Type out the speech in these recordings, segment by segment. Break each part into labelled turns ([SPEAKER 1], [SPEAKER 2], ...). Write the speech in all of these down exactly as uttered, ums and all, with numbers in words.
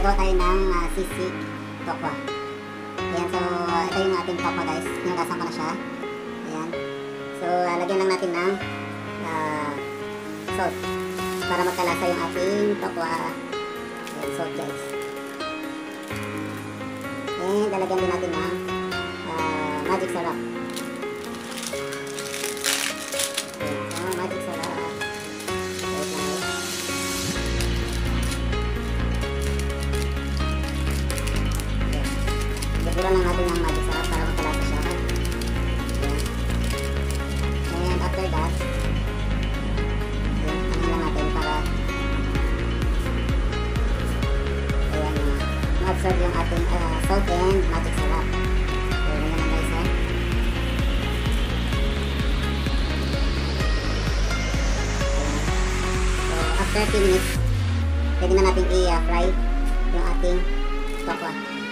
[SPEAKER 1] gagawa tayo ng uh, sisig tokwa. Ayan, so uh, ito yung ating tokwa guys. Hinugasan ko na siya. Ayan. So uh, lagyan lang natin ng uh, salt para magkalasa yung ating tokwa. Ayan, salt guys. And lalagyan din natin ng uh, magic sarap. Ayan, so magic sarap. Pura lang natin ng magic sarap para magkalasa siya. Ayan. And after that, ayan, ano lang natin para ayan, uh, ma-absorb yung ating uh, salt and magic sarap. So, ayan lang guys, ha. So, after few minutes, pwede na natin i-fry yung ating tokwa.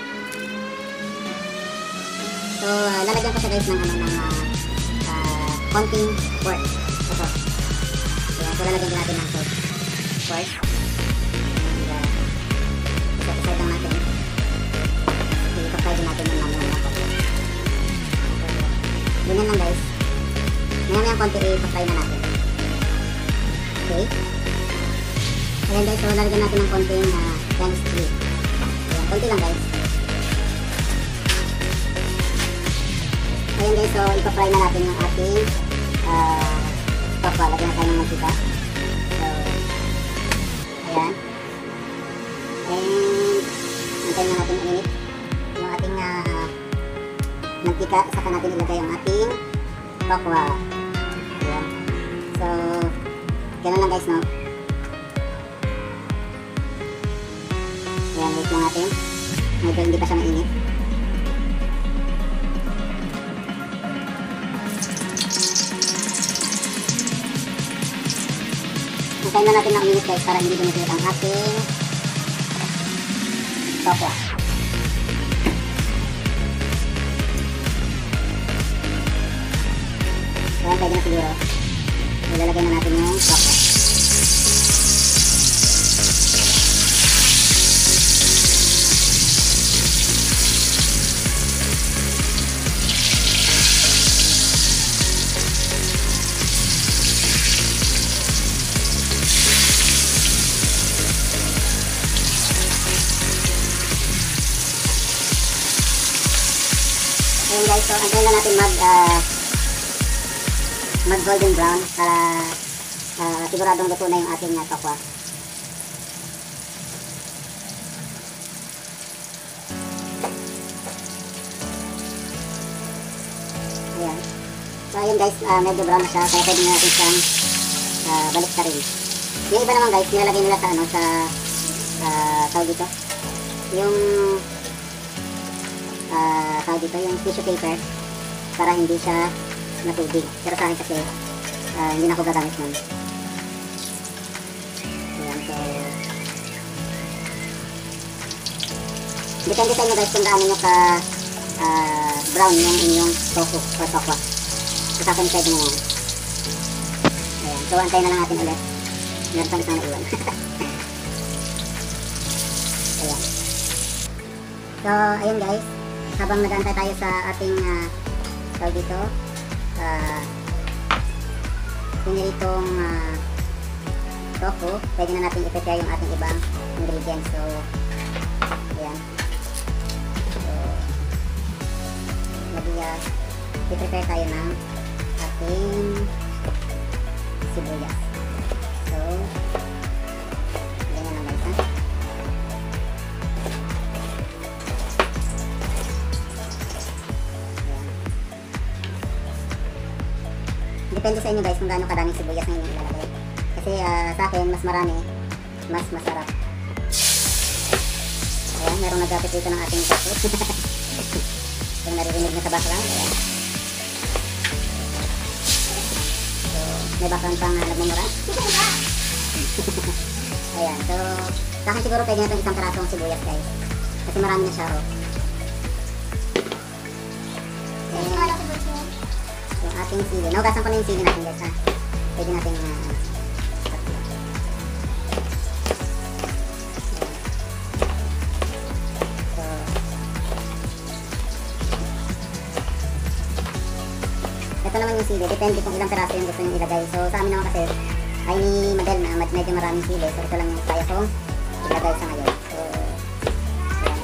[SPEAKER 1] So, uh, lalagyan ko siya guys ng ano, ng uh, uh, konting pork. Ito. Ayan, so lalagyan din natin ng salt. Pork. And, uh, isa-isa lang natin. I-fry din natin yung namin ng pork. So, ganyan lang guys. Ngayon yung konti i-fry na natin. Okay. Ayan guys, so lalagyan natin ng konting uh, Chinese chili. Ayan, konti lang guys. Ayan guys, so ipapry na natin yung ating uh, tokwa. Lagyan na tayo ng mantika. So, ayan. And, antayin na natin uminit yung ating uh, mantika. Saka natin ilagay yung ating tokwa. Ayan. So, ganun lang guys, no? Ayan, wait lang natin. Medyo hindi pa siya mainit. Hintayin na natin ng minute guys para hindi dumitinit ang ating tokwa. Ayan, pwede na siguro. Ilalagay na natin yung tokwa. Ayan guys, so antayin na natin mag uh, mag golden brown para uh, siguradong luto na yung ating uh, tokwa. Ayan. So ayun guys, uh, medyo brown na siya kaya pwede na natin siyang uh, balik ka rin. Yung iba naman guys, nilalagay nila sa ano, sa uh, tawag dito yung Uh, tawag dito yung tissue paper para hindi siya matubig. Pero sa akin kasi uh, hindi na ako gagamit nun. Ayan, so depende sa inyo guys kung gaano nyo ka uh, brown yung inyong tofu or tokwa. So sa akin pwede na yan. Ayan, so antayin na lang natin ulit. Meron pang isang naiwan. Ayan. So ayun guys, habang nag-aantay tayo sa ating uh, tawag dito uh, piniritong uh, tofu, pwede na natin i-prepare yung ating ibang ingredients. So ayan, so mag-i-prepare uh, tayo ng ating sibuyas. So ganyan lang guys, ha. Depende sa inyo guys kung gaano kadaming sibuyas na inyong ilalagay. Kasi uh, sa akin, mas marami, mas masarap. Ayan, merong nag-apit dito ng ating tofu. Yung naririnig na sa background. Ayan. So, may background pang uh, nagmumura. Ayan, so, sa akin siguro pwede na itong isang karasong sibuyas guys. Kasi marami na siya, oh. Yung ating sili. Naugasan ko na yung sili natin guys, ha. Pwede natin uh, ng sili, depende kung ilang peraso yung gusto nyo ilagay. So sa amin naman kasi, ay ni Madel na medyo maraming sili. So ito lang yung kaya kong ilagay sa ngayon. So, ayan.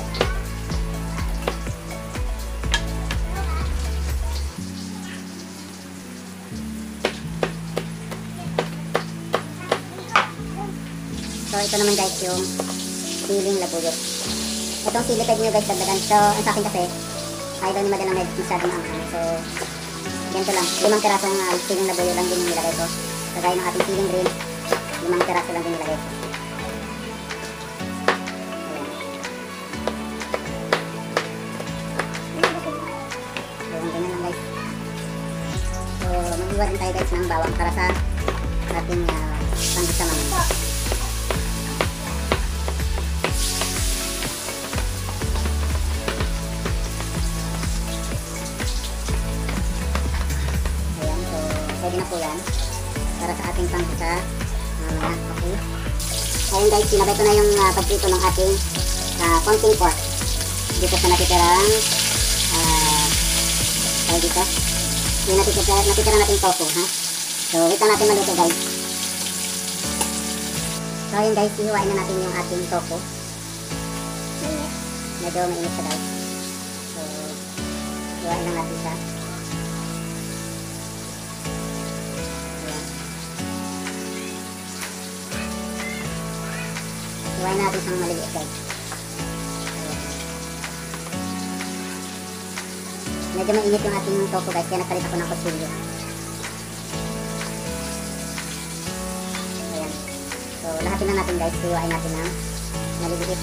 [SPEAKER 1] So ito naman guys yung siling labuyo. Itong sili pwede nyo guys dagdagan. So ang sa akin kasi, ayaw ni Madel na medyo masyadong anghang. So ganito lang, limang pirasong uh, siling labuyo lang din yung nilagay ko. Kagaya ng ating siling green, limang piraso lang din nilagay ko. So ganyan lang guys. So mag-iwa rin tayo guys ng bawang para sa ating uh, panggisa mamaya. Pwede na po yan para sa ating panggisa mamaya. Okay. Ayun guys, sinabay ko na yung uh, pagprito ng ating uh, konting pork dito sa natitirang uh, tayo dito yung natitirang, natitirang nating tofu, ha? So wait lang natin maluto guys. So ayun guys, ihiwain na natin yung ating tofu. Medyo mainit siya guys. So ihiwain lang natin siya. Iwain natin siyang maliliit guys. Medyo mainit yung ating tofu guys, kaya nagpalit ako ng kutsilyo. Ayan. So lahatin na natin guys, iwain natin ng maliliit.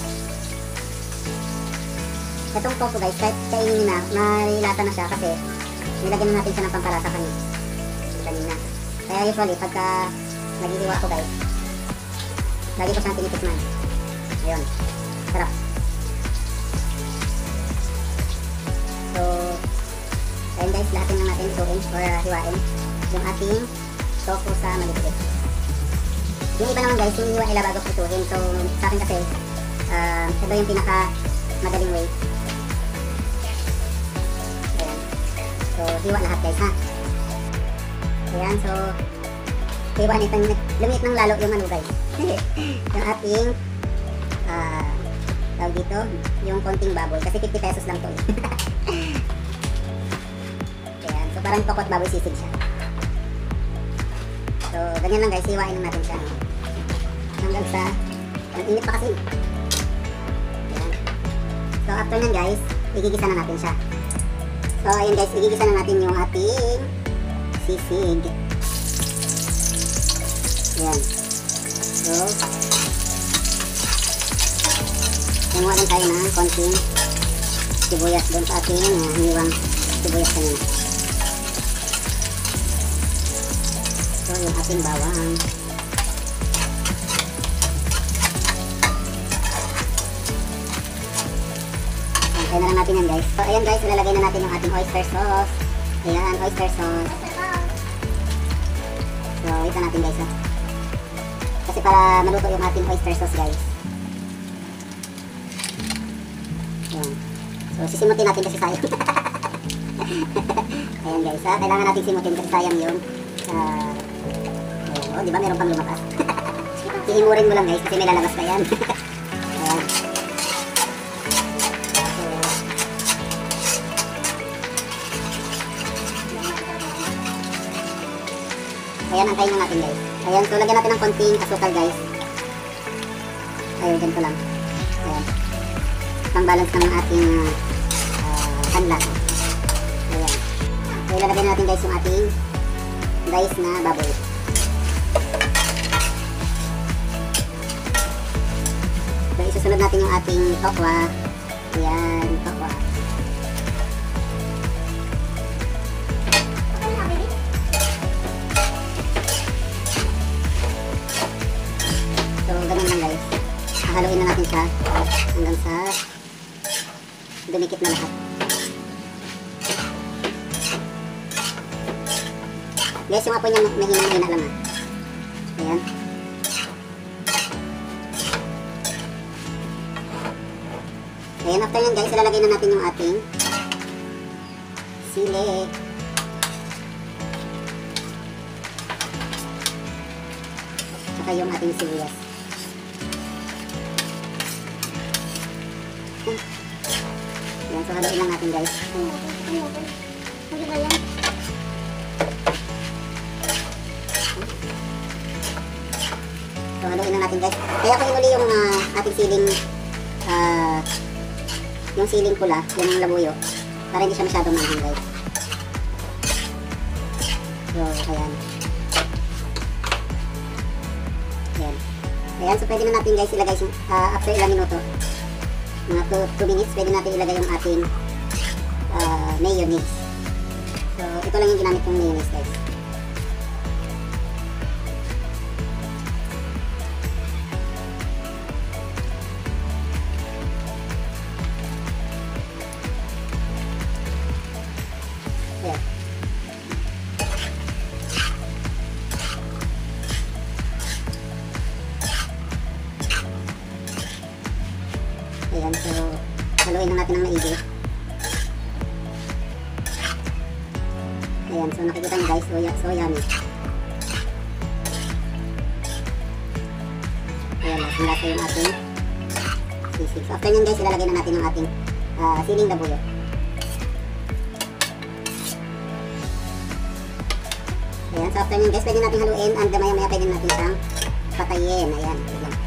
[SPEAKER 1] Itong tofu guys, kahit kainin na, marilata na siya kasi nilagyan na natin siya ng pampalasa kanina. kanina. Kaya usually pagka naghihiwa ako guys, lagi ko siyang tinitikman. Ayun, sarap. So, ayun guys, lahatin lang natin suin or uh, hiwain yung ating tofu sa maliliit. Yung iba naman guys, yung hiwa nila bago prituhin. So, sa akin kasi, uh, ito yung pinaka madaling way. Ayan. So, hiwa lahat guys, ha? Ayan, so, hiwa nito, lumiit ng lalo yung ano guys. Yung ating Ah, uh, tawag dito, yung konting baboy kasi fifty pesos lang to. Ayan, so parang tokot baboy sisig siya. So ganyan lang guys, hiwain lang natin siya hanggang sa, ang init pa kasi. Ayan. So after nyan guys, igigisa na natin siya. So ayun guys, igigisa na natin yung ating sisig. Ayan. So kumuha lang tayo ng konting sibuyas doon sa ating uh, hiniwang sibuyas kanina. So yung ating bawang. Kaya na lang natin yan guys. So ayan guys, ilalagay na natin yung ating oyster sauce. Ayan, oyster sauce. So wait na natin guys, ha? Kasi para maluto yung ating oyster sauce guys. Ayan. So sisimutin natin kasi sayang. Ayan guys, ha? Kailangan natin simutin kasi sayang yung uh, ayan, oh, di ba meron pang lumakas. Hihimurin mo lang guys kasi may lalabas pa yan. Ayan. So ayan, antayin na natin guys. Ayan, so lagyan natin ng konting asukal guys. Ayun, ganito lang. Ayan. Pang balance ng ating uh, kanla. Ayan. So ilalagay natin guys yung ating rice na baboy. So isusunod natin yung ating tokwa. Ayan, tokwa. So ganun lang guys. Hahaluin na natin siya hanggang sa dumikit na lahat. Guys, yung apoy niya mahina-mahina lang, ha. Ayan. Ayan, after yan guys, ilalagay na natin yung ating sili. saka yung ating sibuyas. Yan, so haluin lang natin guys.
[SPEAKER 2] Ano ba yan?
[SPEAKER 1] So haluin lang natin guys. Kaya ko inuli yung uh, ating siling uh, yung siling pula, yung labuyo, para hindi siya masyadong manghang guys. So ayan. Ayan. Ayan, so pwede na natin guys ilagay uh, after ilang minuto, mga two minutes, pwede natin ilagay yung ating uh, mayonnaise. So ito lang yung ginamit kong mayonnaise guys. Ayan. Ayan, so haluin na natin ng maigi. Ayan, so nakikita nyo guys, so, so yummy. Ayan, lasang lasa yung ating sisig. So after nyan guys, ilalagay na natin yung ating uh, siling labuyo. Ayan, so after nyan guys, pwede natin haluin and maya maya pwede natin siyang patayin. Ayan, ayan.